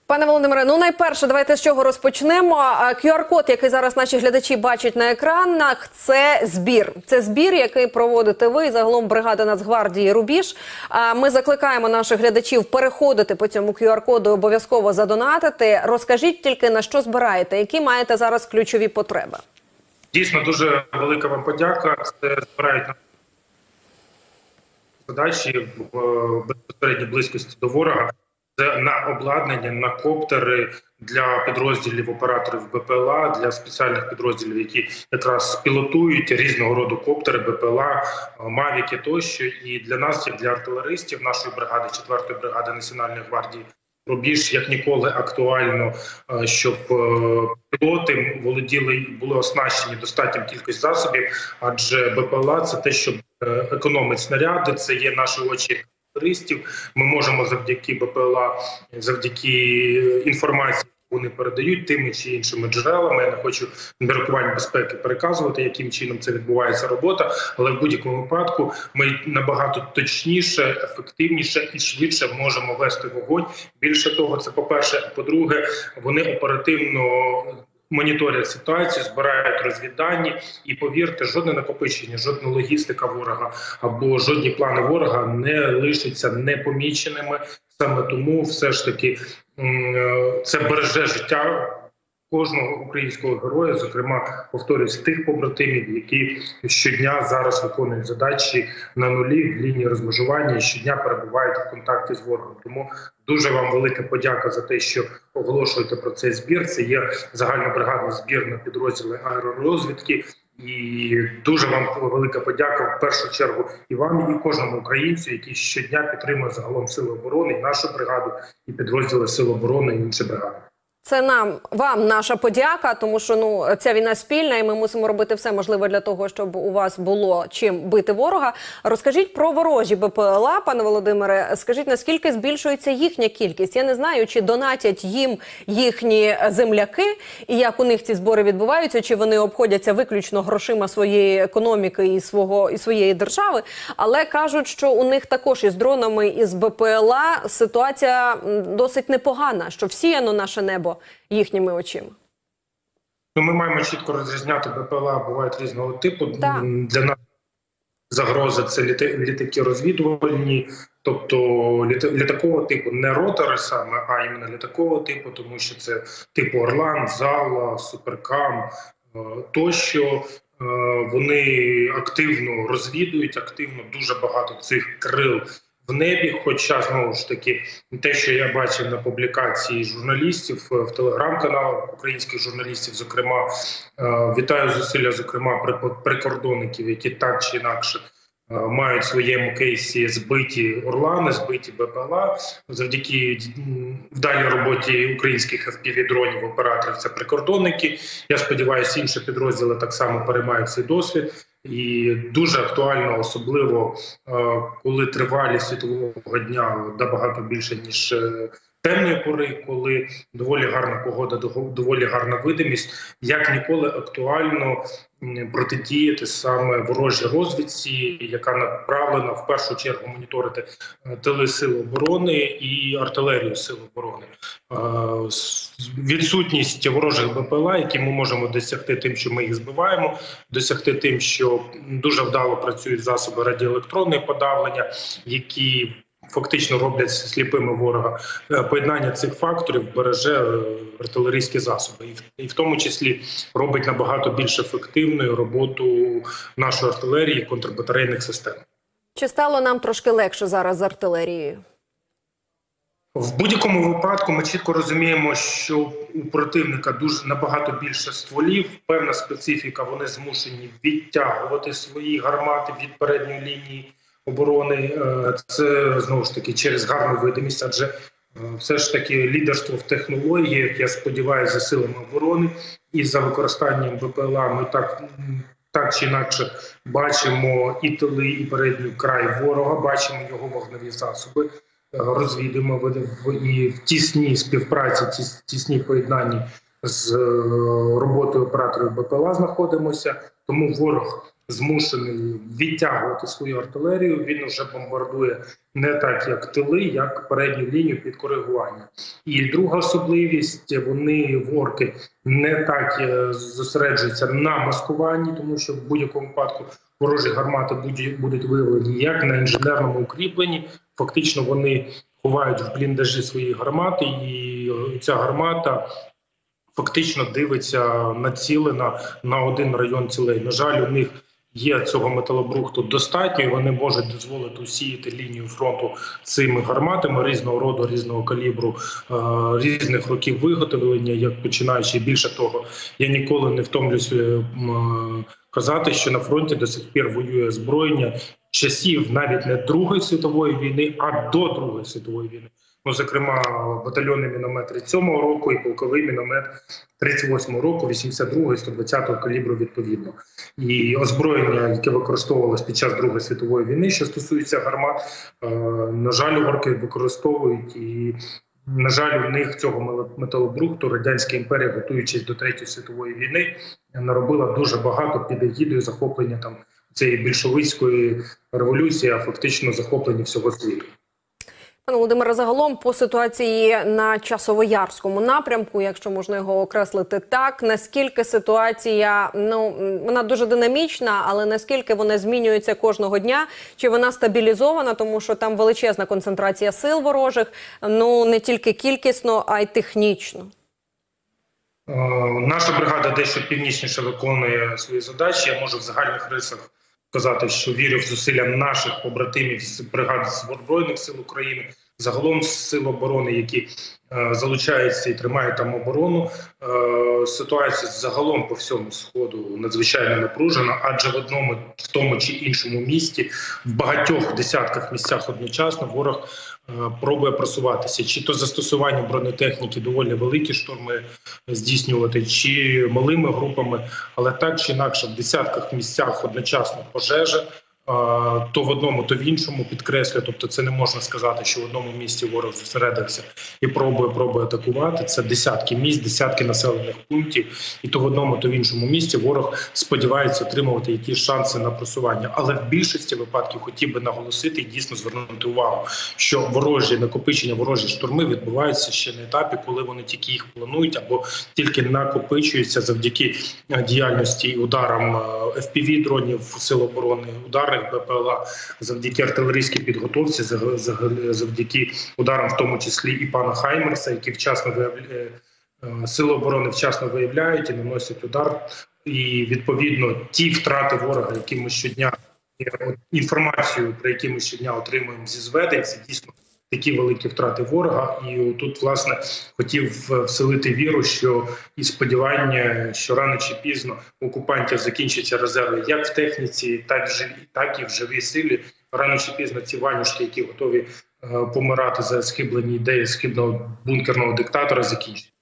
Пане Володимире, ну найперше, давайте з чого розпочнемо. QR-код, який зараз наші глядачі бачать на екранах, це збір. Це збір, який проводите ви і загалом бригада Нацгвардії «Рубіж». Ми закликаємо наших глядачів переходити по цьому QR-коду і обов'язково задонатити. Розкажіть тільки, на що збираєте, які маєте зараз ключові потреби. Дійсно, дуже велика вам подяка. Це збирають задачі в безпосередній близькості до ворога. Це на обладнання, на коптери для підрозділів операторів БПЛА, для спеціальних підрозділів, які якраз пілотують різного роду коптери, БПЛА, мавіки тощо. І для нас, як для артилеристів нашої бригади, 4-ї бригади Національної гвардії «Рубіж», як ніколи актуально, щоб пілоти були оснащені достатньою кількістю засобів, адже БПЛА – це те, що економить снаряди, це є наші очі туристів. Ми можемо завдяки БПЛА, завдяки інформації, вони передають тими чи іншими джерелами. Я не хочу міркувань безпеки переказувати, яким чином це відбувається робота, але в будь-якому випадку ми набагато точніше, ефективніше і швидше можемо вести вогонь. Більше того, це по-перше. А по-друге, вони оперативно моніторять ситуацію, збирають розвіддані і, повірте, жодне накопичення, жодна логістика ворога або жодні плани ворога не лишаться непоміченими. Саме тому все ж таки це береже життя кожного українського героя, зокрема, повторюсь, тих побратимів, які щодня зараз виконують задачі на нулі в лінії розмежування і щодня перебувають в контакті з ворогом. Тому дуже вам велика подяка за те, що оголошуєте про цей збір. Це є загальнобригадний збір на підрозділи аеророзвідки. І дуже вам велика подяка в першу чергу і вам, і кожному українцю, який щодня підтримує загалом Сили оборони, і нашу бригаду, і підрозділи Сил оборони, і інші бригади. Це вам наша подяка, тому що ця війна спільна, і ми мусимо робити все можливе для того, щоб у вас було чим бити ворога. Розкажіть про ворожі БПЛА, пане Володимире. Скажіть, наскільки збільшується їхня кількість? Я не знаю, чи донатять їм їхні земляки, і як у них ці збори відбуваються, чи вони обходяться виключно грошима своєї економіки і своєї держави. Але кажуть, що у них також із дронами, із БПЛА ситуація досить непогана, що всіяно наше небо їхніми очима. Ми маємо чітко розрізняти, БПЛА бувають різного типу. Так. Для нас загроза – це літаки розвідувальні, тобто літакового типу, не ротори саме, а іменно літакового типу, тому що це типу Орлан, Зала, Суперкам тощо. Вони активно розвідують, активно дуже багато цих крил в небі, хоча, знову ж таки, те, що я бачив на публікації журналістів в телеграм-каналах українських журналістів, зокрема, вітаю зусилля, зокрема, прикордонників, які так чи інакше мають в своєму кейсі збиті Орлани, збиті БПЛА, завдяки вдалій роботі українських FPV-дронів, операторів, це прикордонники. Я сподіваюся, інші підрозділи так само переймають цей досвід. І дуже актуально, особливо, коли тривалість світлового дня набагато більше, ніж темної пори, коли доволі гарна погода, доволі гарна видимість, як ніколи актуально протидіяти саме ворожій розвідці, яка направлена в першу чергу моніторити тили Сил оборони і артилерію Сил оборони. Відсутність ворожих БПЛА, які ми можемо досягти тим, що ми їх збиваємо, досягти тим, що дуже вдало працюють засоби радіоелектронного подавлення, які фактично роблять сліпими ворога. Поєднання цих факторів береже артилерійські засоби. І в тому числі робить набагато більш ефективною роботу нашої артилерії і контрбатарейних систем. Чи стало нам трошки легше зараз з артилерією? В будь-якому випадку ми чітко розуміємо, що у противника дуже набагато більше стволів, певна специфіка, вони змушені відтягувати свої гармати від передньої лінії оборони. Це, знову ж таки, через гарну видимість, адже все ж таки лідерство в технологіях, я сподіваюся, за силами оборони і за використанням БПЛА ми так чи інакше бачимо і тили, і передній край ворога, бачимо його вогневі засоби, розвідуємо і в тісній співпраці, тісній поєднанні з роботою операторів БПЛА знаходимося. Тому ворог змушений відтягувати свою артилерію. Він вже бомбардує не так, як тили, як передню лінію під коригування. І друга особливість, вони орки не так зосереджуються на маскуванні, тому що в будь-якому випадку ворожі гармати будуть виявлені як на інженерному укріпленні. Фактично вони ховають в бліндажі свої гармати, і ця гармата фактично дивиться націлена на один район цілей. На жаль, у них є цього металобрухту достатньо, і вони можуть дозволити усіяти лінію фронту цими гарматами різного роду, різного калібру, різних років виготовлення, як починаючи. Більше того, я ніколи не втомлюся казати, що на фронті до сих пір воює озброєння часів навіть не Другої світової війни, а до Другої світової війни. Ну, зокрема, батальйонний міномет 37-го року і полковий міномет 38-го року, 82-го і 120-го калібру відповідно. І озброєння, яке використовувалось під час Другої світової війни, що стосується гармат, на жаль, орки використовують. І, на жаль, у них цього металобрухту Радянська імперія, готуючись до Третьої світової війни, наробила дуже багато під егідою захоплення там цієї більшовицької революції, а фактично захоплення всього світу. Пане Володимире, загалом по ситуації на Часовоярському напрямку, якщо можна його окреслити так, наскільки ситуація, вона дуже динамічна, але наскільки вона змінюється кожного дня, чи вона стабілізована, тому що там величезна концентрація сил ворожих, не тільки кількісно, а й технічно? Наша бригада дещо північніше виконує свої задачі. Я можу в загальних рисах сказати, що вірю в зусилля наших побратимів з бригад Збройних сил України, загалом з сил оборони, які залучаються і тримають там оборону. Ситуація загалом по всьому Сходу надзвичайно напружена, адже в тому чи іншому місті, в багатьох десятках місцях одночасно ворог пробує просуватися. Чи то застосування бронетехніки, доволі великі штурми здійснювати, чи малими групами, але так чи інакше в десятках місцях одночасно пожежа, то в одному, то в іншому, підкреслюю. Тобто це не можна сказати, що в одному місці ворог зосередився і пробує атакувати. Це десятки місць, десятки населених пунктів. І то в одному, то в іншому місці ворог сподівається отримувати якісь шанси на просування. Але в більшості випадків хотів би наголосити і дійсно звернути увагу, що ворожі накопичення, ворожі штурми відбуваються ще на етапі, коли вони тільки їх планують або тільки накопичуються завдяки діяльності і ударам FPV-дронів Сил оборони, ударних БПЛА, завдяки артилерійській підготовці, завдяки ударам, в тому числі і пана Хаймерса, які Сили оборони вчасно виявляють і наносять удар. І, відповідно, ті втрати ворога, які ми щодня, інформацію, про які ми щодня отримуємо зі зведень, це дійсно такі великі втрати ворога. І тут, власне, хотів вселити віру, що і сподівання, що рано чи пізно у окупантів закінчаться резерви як в техніці, так і в живій силі. Рано чи пізно ці ванюшки, які готові помирати за схиблені ідеї схибного бункерного диктатора, закінчаться.